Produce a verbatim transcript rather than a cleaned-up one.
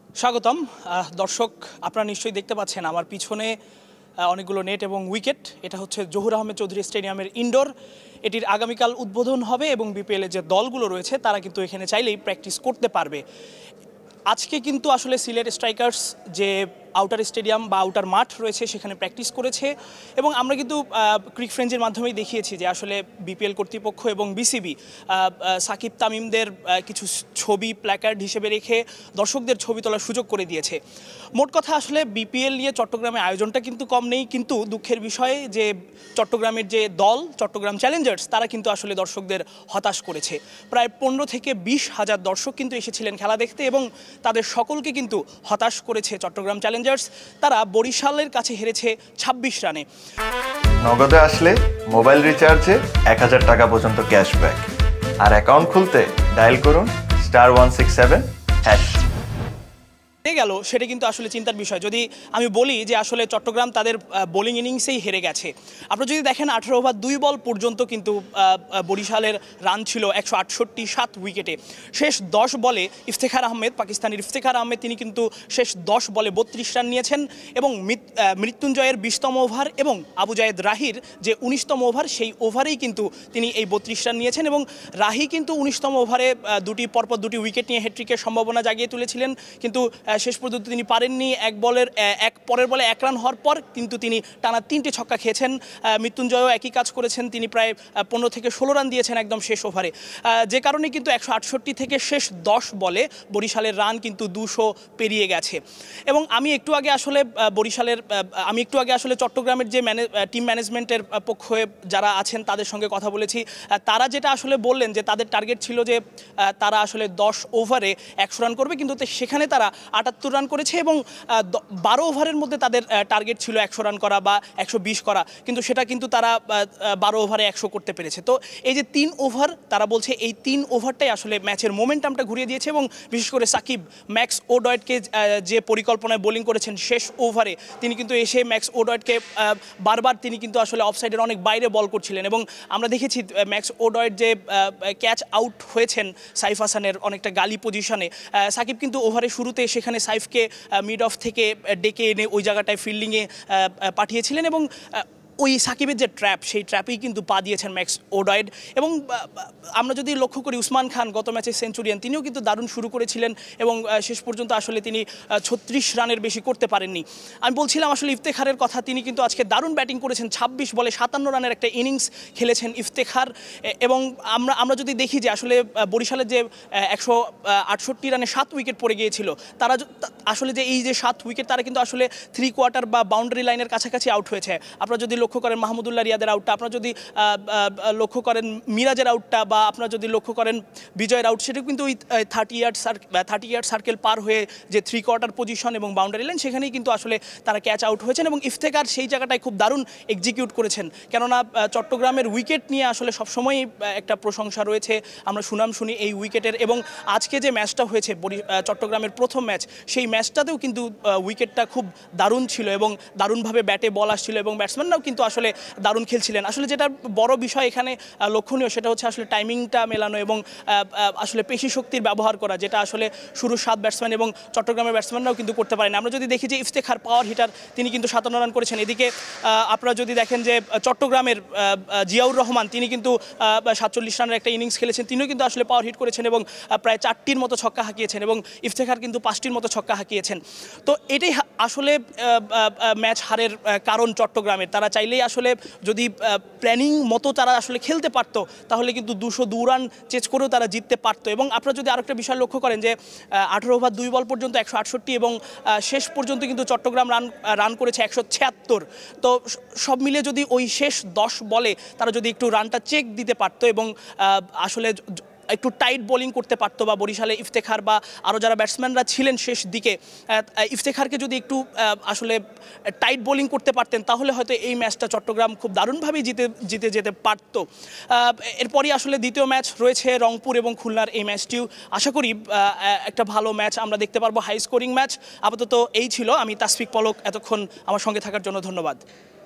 স্বাগতম দর্শক, আপনারা নিশ্চয়ই দেখতে পাচ্ছেন আমার পিছনে অনেকগুলো নেট এবং উইকেট। এটা হচ্ছে জহুর আহমেদ চৌধুরী স্টেডিয়ামের ইনডোর। এটির আগামীকাল উদ্বোধন হবে এবং বিপিএলের যে দলগুলো রয়েছে তারা কিন্তু এখানে চাইলেই প্র্যাকটিস করতে পারবে। আজকে কিন্তু আসলে সিলেট স্ট্রাইকার্স যে আউটার স্টেডিয়াম বা আউটার মাঠ রয়েছে সেখানে প্র্যাকটিস করেছে এবং আমরা কিন্তু ক্রিকফ্রেঞ্জির মাধ্যমেই দেখিয়েছি যে আসলে বিপিএল কর্তৃপক্ষ এবং বিসিবি সাকিব তামিমদের কিছু ছবি প্ল্যাকার্ড হিসেবে রেখে দর্শকদের ছবি তোলার সুযোগ করে দিয়েছে। মোট কথা আসলে বিপিএল নিয়ে চট্টগ্রামে আয়োজনটা কিন্তু কম নেই, কিন্তু দুঃখের বিষয়ে যে চট্টগ্রামের যে দল চট্টগ্রাম চ্যালেঞ্জার্স তারা কিন্তু আসলে দর্শকদের হতাশ করেছে। প্রায় পনেরো থেকে বিশ হাজার দর্শক কিন্তু এসেছিলেন খেলা দেখতে এবং তাদের সকলকে কিন্তু হতাশ করেছে চট্টগ্রাম চ্যালেঞ্জার্স। তারা বরিশালের কাছে হেরেছে ছাব্বিশ রানে। নগদে আসলে মোবাইল রিচার্জে এক হাজার টাকা পর্যন্ত ক্যাশব্যাক, আর অ্যাকাউন্ট খুলতে ডায়াল করুন star one six seven hash. গেল সেটা কিন্তু আসলে চিন্তার বিষয়। যদি আমি বলি যে আসলে চট্টগ্রাম তাদের বোলিং ইনিংসেই হেরে গেছে। আপনারা যদি দেখেন আঠারো ওভার দুই বল পর্যন্ত কিন্তু বরিশালের রান ছিল একশো আটষট্টি সাত উইকেটে। শেষ দশ বলে ইফতেখার আহমেদ, পাকিস্তানের ইফতেখার আহমেদ, তিনি কিন্তু শেষ দশ বলে বত্রিশ রান নিয়েছেন এবং মৃত্যুঞ্জয়ের বিশতম ওভার এবং আবু জায়েদ রাহির যে উনিশতম ওভার সেই ওভারেই কিন্তু তিনি এই বত্রিশ রান নিয়েছেন এবং রাহি কিন্তু উনিশতম ওভারে দুটি পরপর দুটি উইকেট নিয়ে হ্যাট্রিকের সম্ভাবনা জাগিয়ে তুলেছিলেন, কিন্তু শেষ পর্যন্ত তিনি পারেননি। এক বলের এক পরের বলে এক রান হওয়ার পর কিন্তু তিনি টানা তিনটি ছক্কা খেয়েছেন। মৃত্যুঞ্জয়ও একই কাজ করেছেন, তিনি প্রায় পনেরো থেকে ষোলো রান দিয়েছেন একদম শেষ ওভারে, যে কারণে কিন্তু একশো আটষট্টি থেকে শেষ দশ বলে বরিশালের রান কিন্তু দুশো পেরিয়ে গেছে। এবং আমি একটু আগে আসলে বরিশালের আমি একটু আগে আসলে চট্টগ্রামের যে ম্যানে টিম ম্যানেজমেন্টের পক্ষে যারা আছেন তাদের সঙ্গে কথা বলেছি। তারা যেটা আসলে বললেন যে তাদের টার্গেট ছিল যে তারা আসলে দশ ওভারে একশো রান করবে, কিন্তু সেখানে তারা আটাত্তর রান করেছে এবং বারো ওভারের মধ্যে তাদের টার্গেট ছিল একশো রান করা বা একশো বিশ করা, কিন্তু সেটা কিন্তু তারা বারো ওভারে একশো করতে পেরেছে। তো এই যে তিন ওভার, তারা বলছে এই তিন ওভারটাই আসলে ম্যাচের মোমেন্টামটা ঘুরিয়ে দিয়েছে এবং বিশেষ করে সাকিব ম্যাক্স ওডয়েডকে যে পরিকল্পনায় বোলিং করেছেন শেষ ওভারে, তিনি কিন্তু এসে ম্যাক্স ওডয়েডকে বারবার তিনি কিন্তু আসলে অফসাইডের অনেক বাইরে বল করছিলেন এবং আমরা দেখেছি ম্যাক্স ওডয়েড যে ক্যাচ আউট হয়েছেন সাইফ হাসানের অনেকটা গালি পজিশনে, সাকিব কিন্তু ওভারের শুরুতে সেখানে সাইফকে মিড অফ থেকে ডেকে এনে ওই জায়গাটায় ফিল্ডিংয়ে পাঠিয়েছিলেন এবং ওই সাকিবের যে ট্র্যাপ সেই ট্র্যাপেই কিন্তু পা দিয়েছেন ম্যাক্স ওডয়েড। এবং আমরা যদি লক্ষ্য করি উসমান খান গত ম্যাচে সেঞ্চুরিয়ান, তিনিও কিন্তু দারুণ শুরু করেছিলেন এবং শেষ পর্যন্ত আসলে তিনি ছত্রিশ রানের বেশি করতে পারেননি। আমি বলছিলাম আসলে ইফতেখারের কথা, তিনি কিন্তু আজকে দারুণ ব্যাটিং করেছেন, ছাব্বিশ বলে সাতান্ন রানের একটা ইনিংস খেলেছেন ইফতেখার। এবং আমরা আমরা যদি দেখি যে আসলে বরিশালের যে একশো আটষট্টি রানে সাত উইকেট পড়ে গিয়েছিল, তারা আসলে যে এই যে সাত উইকেট তারা কিন্তু আসলে থ্রি কোয়ার্টার বা বাউন্ডারি লাইনের কাছাকাছি আউট হয়েছে। আপনারা যদি লক্ষ্য করেন মাহমুদুল্লাহ রিয়াদের আউটটা, আপনারা যদি লক্ষ্য করেন মিরাজের আউটটা বা আপনারা যদি লক্ষ্য করেন বিজয়ের আউট, সেটা কিন্তু ওই thirty yard thirty yard circle পার হয়ে যে থ্রি কোয়ার্টার পজিশন এবং বাউন্ডারি লাইন সেখানেই কিন্তু আসলে তারা ক্যাচ আউট হয়েছেন এবং ইফতেখার সেই জায়গাটায় খুব দারুণ এক্সিকিউট করেছেন। কেননা চট্টগ্রামের উইকেট নিয়ে আসলে সবসময়ই একটা প্রশংসা রয়েছে, আমরা সুনাম শুনি এই উইকেটের। এবং আজকে যে ম্যাচটা হয়েছে চট্টগ্রামের প্রথম ম্যাচ, সেই ম্যাচটাতেও কিন্তু উইকেটটা খুব দারুণ ছিল এবং দারুণভাবে ব্যাটে বল আসছিল এবং ব্যাটসম্যানরাও কিন্তু আসলে দারুণ খেলছিলেন। আসলে যেটা বড় বিষয় এখানে লক্ষণীয় সেটা হচ্ছে আসলে টাইমিংটা মেলানো এবং আসলে পেশি শক্তির ব্যবহার করা, যেটা আসলে শুরুর সাত ব্যাটসম্যান এবং চট্টগ্রামের ব্যাটসম্যানরাও কিন্তু করতে পারেন। আমরা যদি দেখি যে ইফতেখার পাওয়ার হিটার, তিনি কিন্তু সাতান্ন রান করেছেন। এদিকে আপনারা যদি দেখেন যে চট্টগ্রামের জিয়াউর রহমান, তিনি কিন্তু সাতচল্লিশ রানের একটা ইনিংস খেলেছেন, তিনিও কিন্তু আসলে পাওয়ার হিট করেছেন এবং প্রায় চারটির মতো ছক্কা হাঁকিয়েছেন এবং ইফতেখার কিন্তু পাঁচটির মতো ছক্কা হাঁকিয়েছেন। তো এটাই আসলে ম্যাচ হারের কারণ চট্টগ্রামের। তারা চাইলেই আসলে যদি প্ল্যানিং মতো তারা আসলে খেলতে পারতো তাহলে কিন্তু দুশো দু রান চেজ করেও তারা জিততে পারতো। এবং আপনারা যদি আরেকটা বিষয় লক্ষ্য করেন যে আঠেরো ওভার দুই বল পর্যন্ত একশো আটষট্টি এবং শেষ পর্যন্ত কিন্তু চট্টগ্রাম রান রান করেছে একশো ছিয়াত্তর। তো সব মিলে যদি ওই শেষ দশ বলে তারা যদি একটু রানটা চেক দিতে পারতো এবং আসলে একটু টাইট বোলিং করতে পারতো, বা বরিশালে ইফতেখার বা আরও যারা ব্যাটসম্যানরা ছিলেন শেষ দিকে ইফতেখারকে যদি একটু আসলে টাইট বোলিং করতে পারতেন তাহলে হয়তো এই ম্যাচটা চট্টগ্রাম খুব দারুণভাবেই জিতে জিতে যেতে পারত। এরপরই আসলে দ্বিতীয় ম্যাচ রয়েছে রংপুর এবং খুলনার, এই ম্যাচটিও আশা করি একটা ভালো ম্যাচ আমরা দেখতে পারবো, হাই স্কোরিং ম্যাচ। আপাতত এই ছিল। আমি তাসফিক পলক, এতক্ষণ আমার সঙ্গে থাকার জন্য ধন্যবাদ।